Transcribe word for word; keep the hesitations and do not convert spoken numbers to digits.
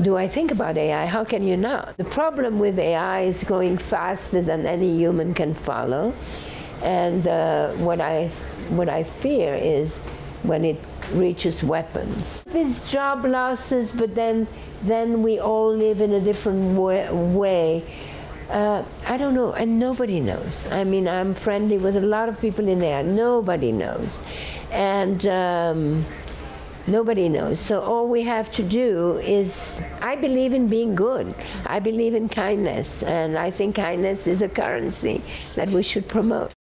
do I think about A I? How can you not? The problem with A I is going faster than any human can follow. And uh, what I, what I fear is when it reaches weapons. There's job losses, but then, then we all live in a different way. Uh, I don't know, and nobody knows. I mean, I'm friendly with a lot of people in there. Nobody knows. And um, nobody knows. So all we have to do is, I believe in being good. I believe in kindness, and I think kindness is a currency that we should promote.